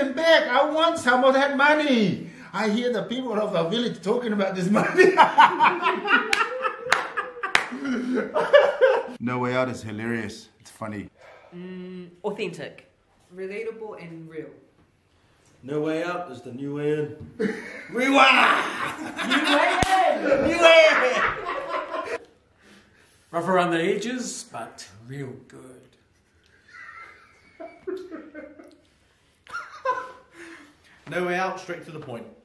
invitation back. I want some of that money. I hear the people of the village talking about this money. No Way Out is hilarious. It's funny. Authentic. Relatable and real. No Way Out is the new way in. Rewind! Rough around the edges, but real good. No Way Out, straight to the point.